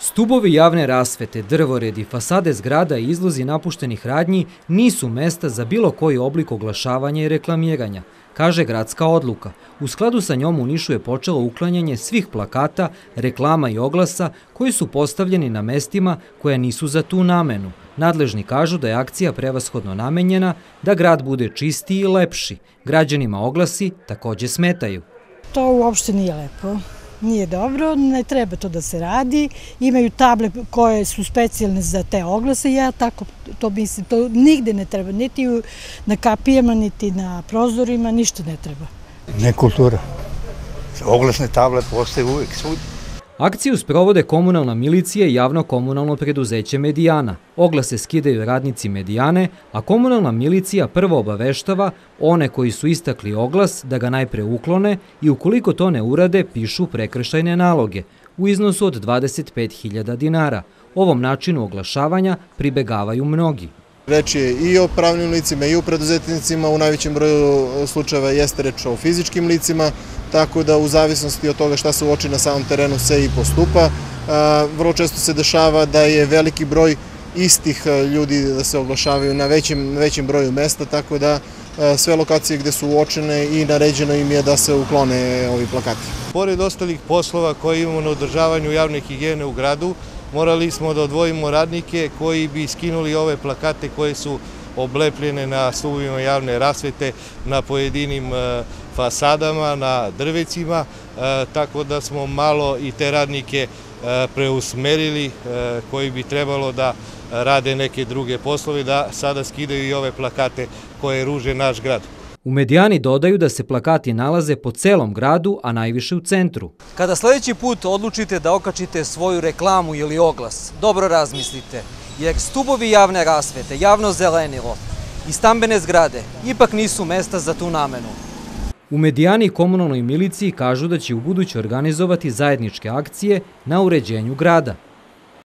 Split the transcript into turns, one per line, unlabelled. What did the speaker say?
Stubovi javne rasvete, drvoredi, fasade zgrada i izlozi napuštenih radnji nisu mesta za bilo koji oblik oglašavanja i reklamiranja, kaže gradska odluka. U skladu sa njom u Nišu je počelo uklanjanje svih plakata, reklama i oglasa koji su postavljeni na mestima koja nisu za tu namenu. Nadležni kažu da je akcija prevashodno namenjena da grad bude čistiji i lepši. Građanima oglasi takođe smetaju.
To uopšte nije lepo. Nije dobro, ne treba to da se radi. Imaju table koje su specijalne za te oglase. Ja tako to mislim, to nigde ne treba, niti na kapijama, niti na prozorima, ništa ne treba.
Nekultura. Oglasne table postoje uvijek svud.
Akciju sprovode komunalna milicija i javno komunalno preduzeće Medijana. Oglase skidaju radnici Medijane, a komunalna milicija prvo obaveštava one koji su istakli oglas da ga najpre uklone i ukoliko to ne urade pišu prekršajne naloge u iznosu od 25.000 dinara. Ovom načinu oglašavanja pribegavaju mnogi.
Reč je i o pravnim licima i o preduzetnicima, u najvećem broju slučajeva jeste reč o fizičkim licima, tako da u zavisnosti od toga šta se uoči na samom terenu se i postupa. Vrlo često se dešava da je veliki broj istih ljudi da se oglašavaju na većem broju mesta, tako da sve lokacije gde su uočene i naređeno im je da se uklone ovi plakati.
Pored ostalih poslova koje imamo na održavanju javne higijene u gradu, morali smo da odvojimo radnike koji bi skinuli ove plakate koje su oblepljene na stubovima javne rasvete, na pojedinim fasadama, na drvecima, tako da smo malo i te radnike preusmerili koji bi trebalo da rade neke druge poslove, da sada skidaju i ove plakate koje ruže naš grad.
U Medijani dodaju da se plakati nalaze po celom gradu, a najviše u centru.
Kada sledeći put odlučite da okačite svoju reklamu ili oglas, dobro razmislite, jer stubovi javne rasvete, javno zelenilo i stambene zgrade ipak nisu mesta za tu namenu.
U Medijani i komunalnoj miliciji kažu da će ubuduće organizovati zajedničke akcije na uređenju grada.